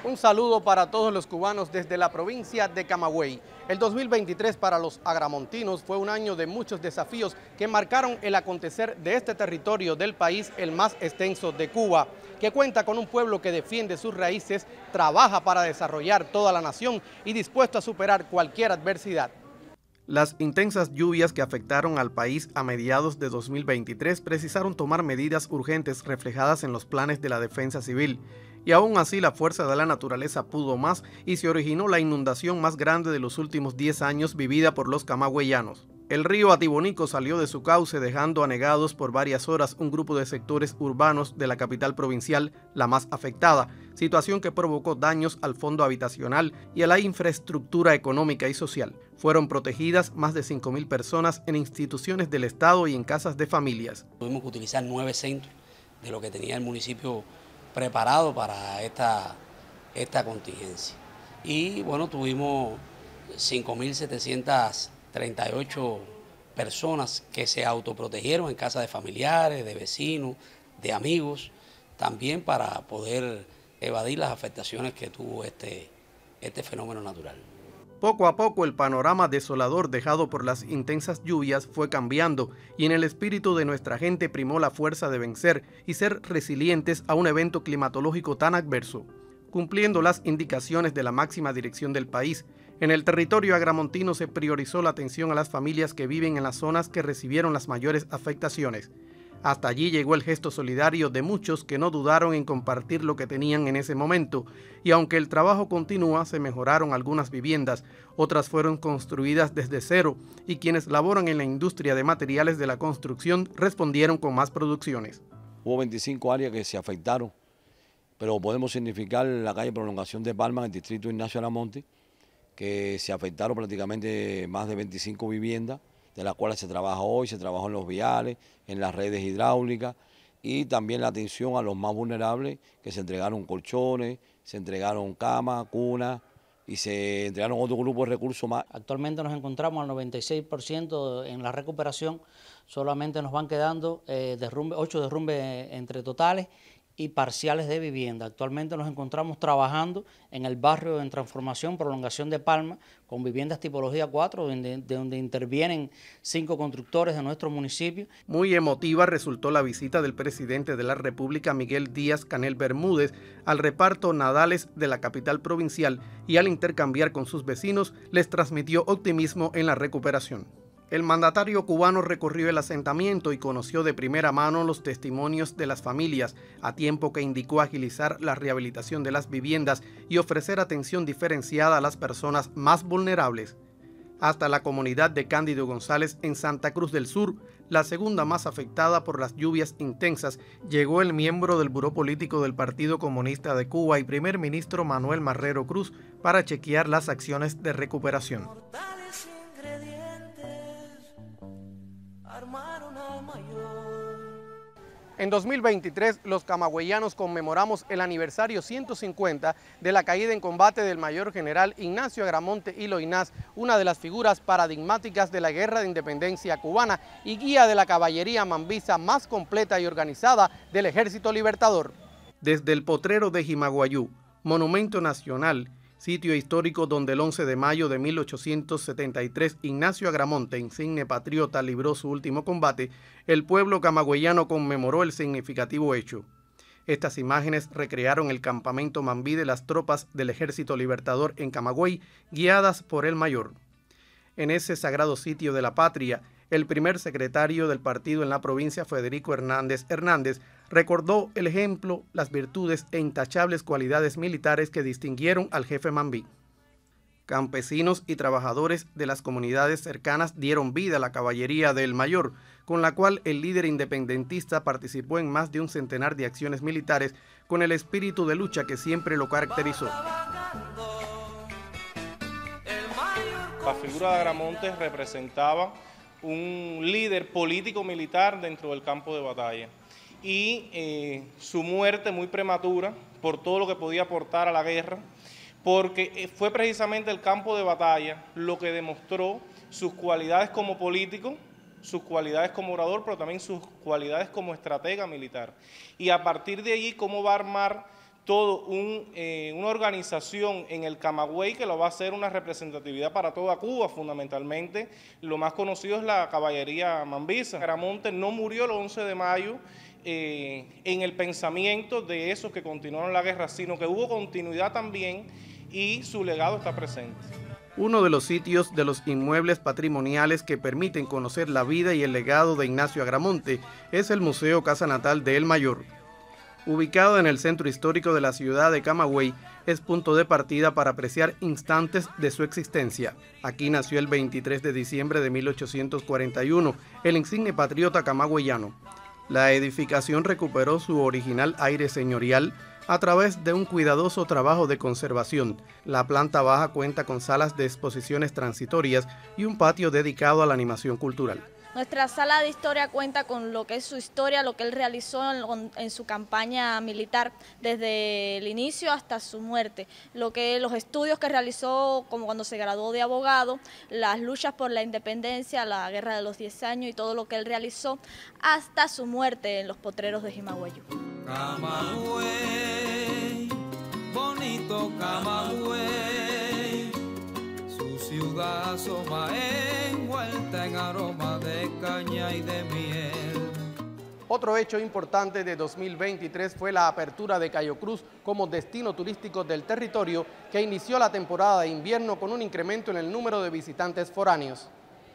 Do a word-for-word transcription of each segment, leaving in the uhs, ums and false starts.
Un saludo para todos los cubanos desde la provincia de Camagüey. El dos mil veintitrés para los agramontinos fue un año de muchos desafíos que marcaron el acontecer de este territorio del país, el más extenso de Cuba, que cuenta con un pueblo que defiende sus raíces, trabaja para desarrollar toda la nación y dispuesto a superar cualquier adversidad. Las intensas lluvias que afectaron al país a mediados de dos mil veintitrés precisaron tomar medidas urgentes reflejadas en los planes de la defensa civil. Y aún así la fuerza de la naturaleza pudo más y se originó la inundación más grande de los últimos diez años vivida por los camagüeyanos. El río Atibonico salió de su cauce dejando anegados por varias horas un grupo de sectores urbanos de la capital provincial, la más afectada, situación que provocó daños al fondo habitacional y a la infraestructura económica y social. Fueron protegidas más de cinco mil personas en instituciones del Estado y en casas de familias. Tuvimos que utilizar nueve centros de lo que tenía el municipio preparado para esta, esta contingencia. Y bueno, tuvimos cinco mil setecientas treinta y ocho personas que se autoprotegieron en casa de familiares, de vecinos, de amigos, también para poder evadir las afectaciones que tuvo este, este fenómeno natural. Poco a poco el panorama desolador dejado por las intensas lluvias fue cambiando y en el espíritu de nuestra gente primó la fuerza de vencer y ser resilientes a un evento climatológico tan adverso. Cumpliendo las indicaciones de la máxima dirección del país, en el territorio agramontino se priorizó la atención a las familias que viven en las zonas que recibieron las mayores afectaciones. Hasta allí llegó el gesto solidario de muchos que no dudaron en compartir lo que tenían en ese momento, y aunque el trabajo continúa, se mejoraron algunas viviendas, otras fueron construidas desde cero, y quienes laboran en la industria de materiales de la construcción respondieron con más producciones. Hubo veinticinco áreas que se afectaron, pero podemos significar la calle Prolongación de Palma, en el distrito Ignacio Aramonte, que se afectaron prácticamente más de veinticinco viviendas, de las cuales se trabaja hoy, se trabajó en los viales, en las redes hidráulicas y también la atención a los más vulnerables, que se entregaron colchones, se entregaron camas, cunas y se entregaron otro grupo de recursos más. Actualmente nos encontramos al noventa y seis por ciento en la recuperación, solamente nos van quedando eh, derrumbe, ocho derrumbes entre totales y parciales de vivienda. Actualmente nos encontramos trabajando en el barrio en transformación, Prolongación de Palma, con viviendas tipología cuatro, donde, de donde intervienen cinco constructores de nuestro municipio. Muy emotiva resultó la visita del presidente de la República, Miguel Díaz-Canel Bermúdez, al reparto Nadales de la capital provincial y al intercambiar con sus vecinos les transmitió optimismo en la recuperación. El mandatario cubano recorrió el asentamiento y conoció de primera mano los testimonios de las familias, a tiempo que indicó agilizar la rehabilitación de las viviendas y ofrecer atención diferenciada a las personas más vulnerables. Hasta la comunidad de Cándido González en Santa Cruz del Sur, la segunda más afectada por las lluvias intensas, llegó el miembro del Buró Político del Partido Comunista de Cuba y primer ministro Manuel Marrero Cruz para chequear las acciones de recuperación. En dos mil veintitrés, los camagüeyanos conmemoramos el aniversario ciento cincuenta de la caída en combate del mayor general Ignacio Agramonte y Loynaz, una de las figuras paradigmáticas de la guerra de independencia cubana y guía de la caballería mambisa más completa y organizada del Ejército Libertador. Desde el potrero de Jimaguayú, monumento nacional, sitio histórico donde el once de mayo de mil ochocientos setenta y tres Ignacio Agramonte, insigne patriota, libró su último combate, el pueblo camagüeyano conmemoró el significativo hecho. Estas imágenes recrearon el campamento mambí de las tropas del Ejército Libertador en Camagüey, guiadas por el mayor. En ese sagrado sitio de la patria, el primer secretario del partido en la provincia, Federico Hernández Hernández, recordó el ejemplo, las virtudes e intachables cualidades militares que distinguieron al jefe mambí. Campesinos y trabajadores de las comunidades cercanas dieron vida a la caballería del mayor, con la cual el líder independentista participó en más de un centenar de acciones militares con el espíritu de lucha que siempre lo caracterizó. La figura de Agramonte representaba un líder político-militar dentro del campo de batalla y eh, su muerte muy prematura por todo lo que podía aportar a la guerra, porque fue precisamente el campo de batalla lo que demostró sus cualidades como político, sus cualidades como orador, pero también sus cualidades como estratega militar. Y a partir de allí, cómo va a armar todo un, eh, una organización en el Camagüey que lo va a hacer una representatividad para toda Cuba, fundamentalmente. Lo más conocido es la caballería mambisa. Agramonte no murió el once de mayo eh, en el pensamiento de esos que continuaron la guerra, sino que hubo continuidad también y su legado está presente. Uno de los sitios de los inmuebles patrimoniales que permiten conocer la vida y el legado de Ignacio Agramonte es el Museo Casa Natal de El Mayor. Ubicado en el centro histórico de la ciudad de Camagüey, es punto de partida para apreciar instantes de su existencia. Aquí nació el veintitrés de diciembre de mil ochocientos cuarenta y uno el insigne patriota camagüeyano. La edificación recuperó su original aire señorial a través de un cuidadoso trabajo de conservación. La planta baja cuenta con salas de exposiciones transitorias y un patio dedicado a la animación cultural. Nuestra sala de historia cuenta con lo que es su historia, lo que él realizó en, en su campaña militar desde el inicio hasta su muerte, lo que los estudios que realizó como cuando se graduó de abogado, las luchas por la independencia, la guerra de los diez años y todo lo que él realizó hasta su muerte en los potreros de Jimagüeyo. Camagüey, bonito Camagüey, su ciudad asoma envuelta en aroma de caña y de miel. Otro hecho importante de dos mil veintitrés fue la apertura de Cayo Cruz como destino turístico del territorio, que inició la temporada de invierno con un incremento en el número de visitantes foráneos.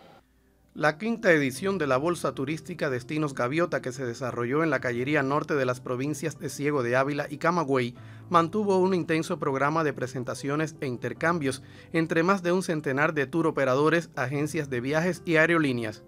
La quinta edición de la Bolsa Turística Destinos Gaviota, que se desarrolló en la Cayería Norte de las provincias de Ciego de Ávila y Camagüey, mantuvo un intenso programa de presentaciones e intercambios entre más de un centenar de tour operadores, agencias de viajes y aerolíneas.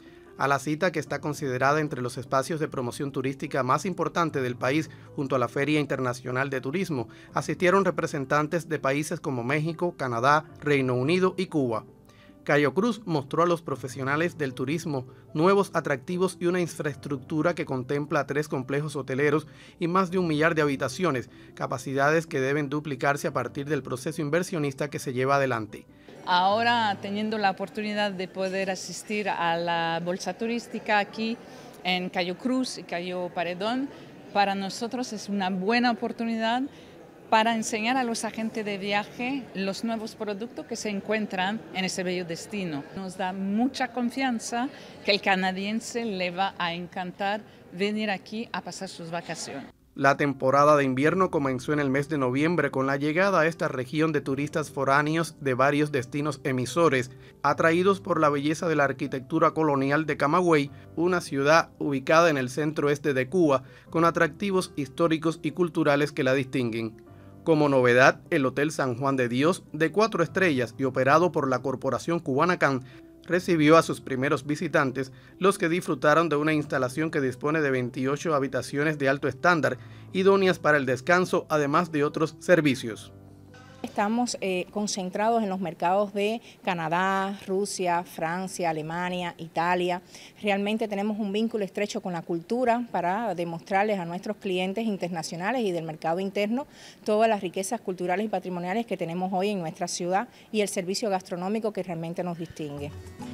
A la cita, que está considerada entre los espacios de promoción turística más importante del país junto a la Feria Internacional de Turismo, asistieron representantes de países como México, Canadá, Reino Unido y Cuba. Cayo Cruz mostró a los profesionales del turismo nuevos atractivos y una infraestructura que contempla tres complejos hoteleros y más de un millar de habitaciones, capacidades que deben duplicarse a partir del proceso inversionista que se lleva adelante. Ahora, teniendo la oportunidad de poder asistir a la bolsa turística aquí en Cayo Cruz y Cayo Paredón, para nosotros es una buena oportunidad para enseñar a los agentes de viaje los nuevos productos que se encuentran en ese bello destino. Nos da mucha confianza que el canadiense le va a encantar venir aquí a pasar sus vacaciones. La temporada de invierno comenzó en el mes de noviembre con la llegada a esta región de turistas foráneos de varios destinos emisores, atraídos por la belleza de la arquitectura colonial de Camagüey, una ciudad ubicada en el centro-este de Cuba, con atractivos históricos y culturales que la distinguen. Como novedad, el Hotel San Juan de Dios, de cuatro estrellas y operado por la Corporación Cubanacán, recibió a sus primeros visitantes, los que disfrutaron de una instalación que dispone de veintiocho habitaciones de alto estándar, idóneas para el descanso, además de otros servicios. Estamos eh, concentrados en los mercados de Canadá, Rusia, Francia, Alemania, Italia. Realmente tenemos un vínculo estrecho con la cultura para demostrarles a nuestros clientes internacionales y del mercado interno todas las riquezas culturales y patrimoniales que tenemos hoy en nuestra ciudad y el servicio gastronómico que realmente nos distingue.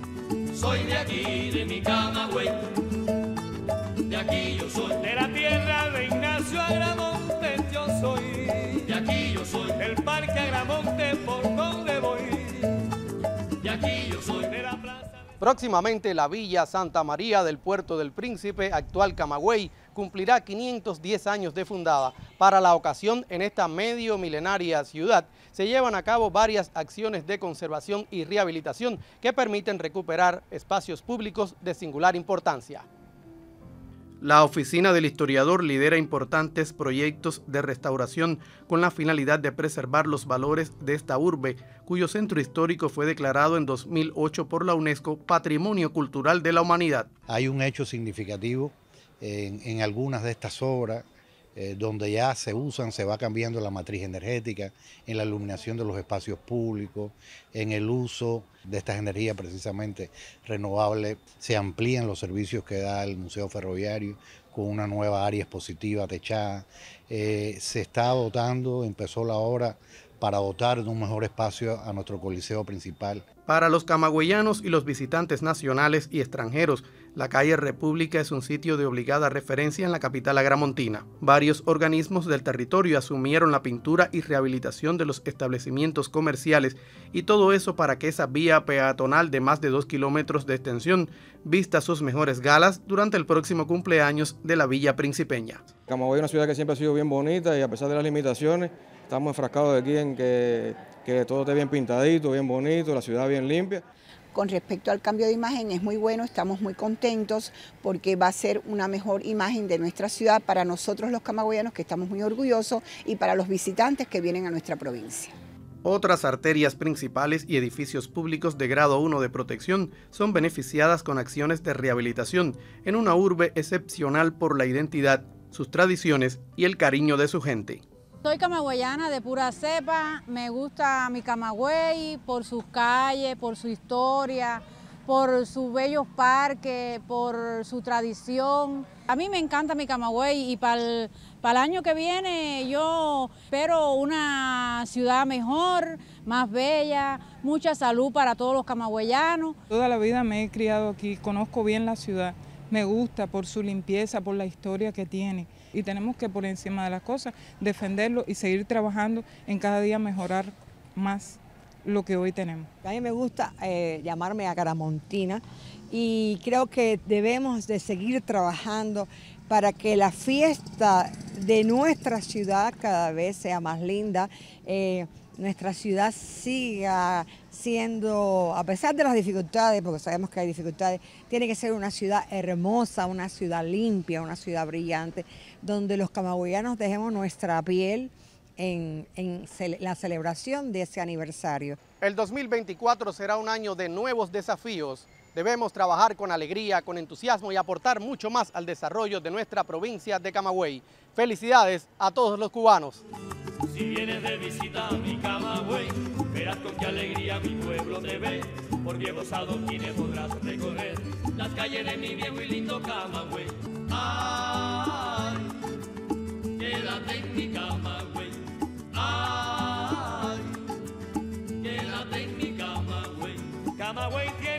Soy de aquí, de mi Camagüey, de aquí yo soy, de la tierra de Ignacio Agramonte yo soy, de aquí yo soy, del parque Agramonte por donde voy, de aquí yo soy, de la plaza. Próximamente la Villa Santa María del Puerto del Príncipe, actual Camagüey, cumplirá quinientos diez años de fundada. Para la ocasión, en esta medio milenaria ciudad, se llevan a cabo varias acciones de conservación y rehabilitación que permiten recuperar espacios públicos de singular importancia. La Oficina del Historiador lidera importantes proyectos de restauración con la finalidad de preservar los valores de esta urbe, cuyo centro histórico fue declarado en dos mil ocho por la UNESCO Patrimonio Cultural de la Humanidad. Hay un hecho significativo en, en algunas de estas obras, eh, donde ya se usan, se va cambiando la matriz energética, en la iluminación de los espacios públicos, en el uso de estas energías precisamente renovables, se amplían los servicios que da el Museo Ferroviario con una nueva área expositiva techada, eh, se está dotando, empezó la obra para dotar de un mejor espacio a nuestro coliseo principal. Para los camagüeyanos y los visitantes nacionales y extranjeros, La calle República es un sitio de obligada referencia en la capital agramontina. Varios organismos del territorio asumieron la pintura y rehabilitación de los establecimientos comerciales y todo eso para que esa vía peatonal de más de dos kilómetros de extensión vista sus mejores galas durante el próximo cumpleaños de la villa principeña. Camagüey es una ciudad que siempre ha sido bien bonita y a pesar de las limitaciones estamos enfrascados aquí en que, que todo esté bien pintadito, bien bonito, la ciudad bien limpia. Con respecto al cambio de imagen es muy bueno, estamos muy contentos porque va a ser una mejor imagen de nuestra ciudad para nosotros los camagüeyanos, que estamos muy orgullosos, y para los visitantes que vienen a nuestra provincia. Otras arterias principales y edificios públicos de grado uno de protección son beneficiadas con acciones de rehabilitación en una urbe excepcional por la identidad, sus tradiciones y el cariño de su gente. Soy camagüeyana de pura cepa, me gusta mi Camagüey por sus calles, por su historia, por sus bellos parques, por su tradición. A mí me encanta mi Camagüey y para el, para el año que viene yo espero una ciudad mejor, más bella, mucha salud para todos los camagüeyanos. Toda la vida me he criado aquí, conozco bien la ciudad, me gusta por su limpieza, por la historia que tiene. Y tenemos que, por encima de las cosas, defenderlo y seguir trabajando en cada día mejorar más lo que hoy tenemos. A mí me gusta eh, llamarme agaramontina y creo que debemos de seguir trabajando para que la fiesta de nuestra ciudad cada vez sea más linda, eh, nuestra ciudad siga siendo, a pesar de las dificultades, porque sabemos que hay dificultades, tiene que ser una ciudad hermosa, una ciudad limpia, una ciudad brillante, donde los camagüeyanos dejemos nuestra piel en, en cele- la celebración de ese aniversario. El dos mil veinticuatro será un año de nuevos desafíos. Debemos trabajar con alegría, con entusiasmo y aportar mucho más al desarrollo de nuestra provincia de Camagüey. Felicidades a todos los cubanos. Si vienes de visita a mi Camagüey, verás con qué alegría mi pueblo te ve. Por viejos adoquines podrás recorrer las calles de mi viejo y lindo Camagüey. Ay, quédate en mi Camagüey. Ay, quédate en mi Camagüey. Camagüey tiene